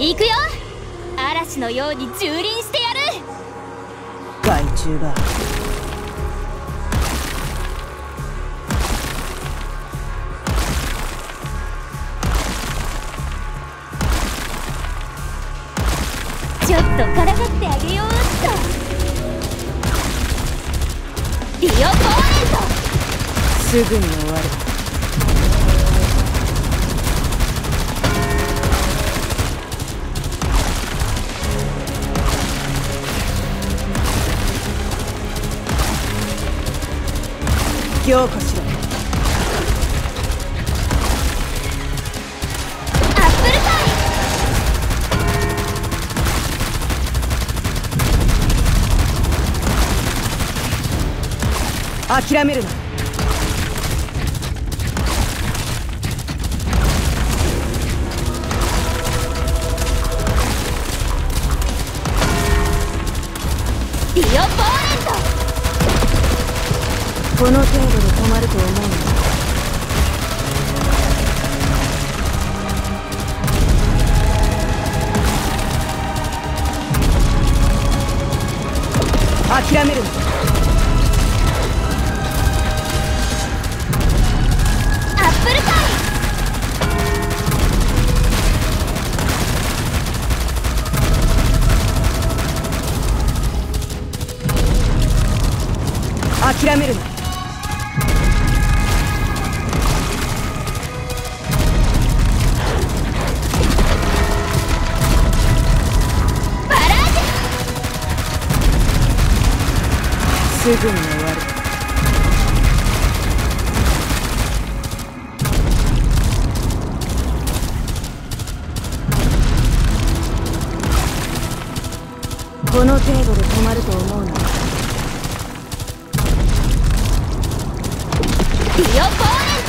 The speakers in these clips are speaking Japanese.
行くよ。嵐のように蹂躙してやる。 害虫がちょっとからかってあげようっと。ディオポーネント。 すぐに終わる。強化しろ。 アップルパイ。 諦めるな。 ディオポーネント。 この程度で止まると思うのだ。諦めるな。 アップルパイ。諦めるな。すぐに終わる。この程度で止まると思うな。 ディオポーネント。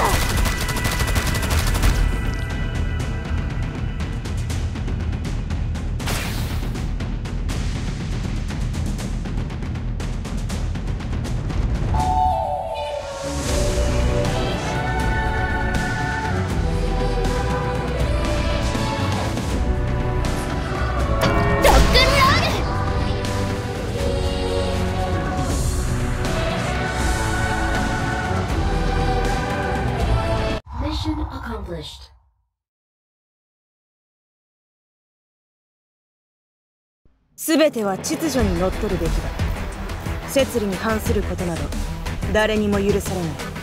すべては秩序にのっとるべきだ。摂理に反することなど誰にも許されない。